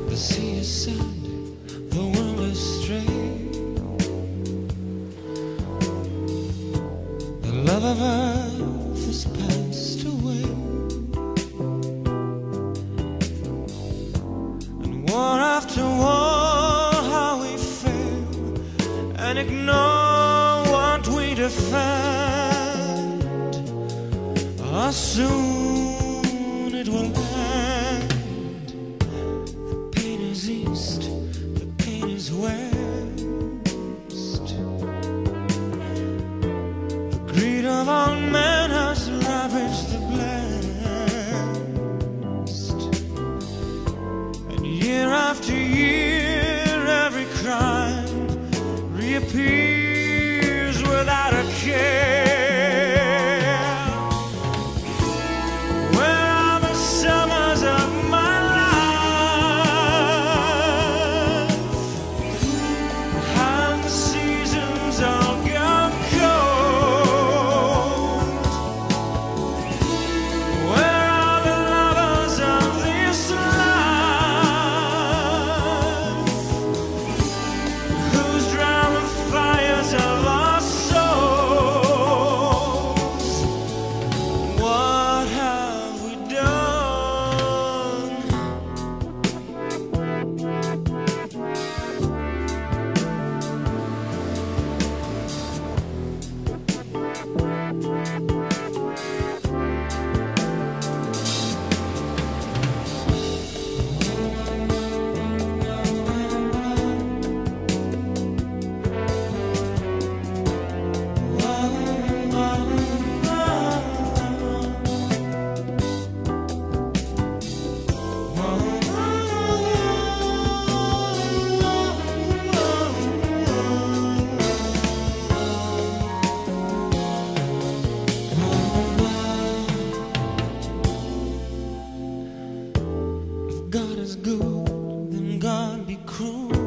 The sea is sad, the world is straight. The love of earth has passed away, and war after war, how we fail and ignore what we defend. Soon it will end. The pain is east, the pain is west. The greed of all men has ravaged the blessed, and year after year every crime reappears without a care. God is good, then God be cruel.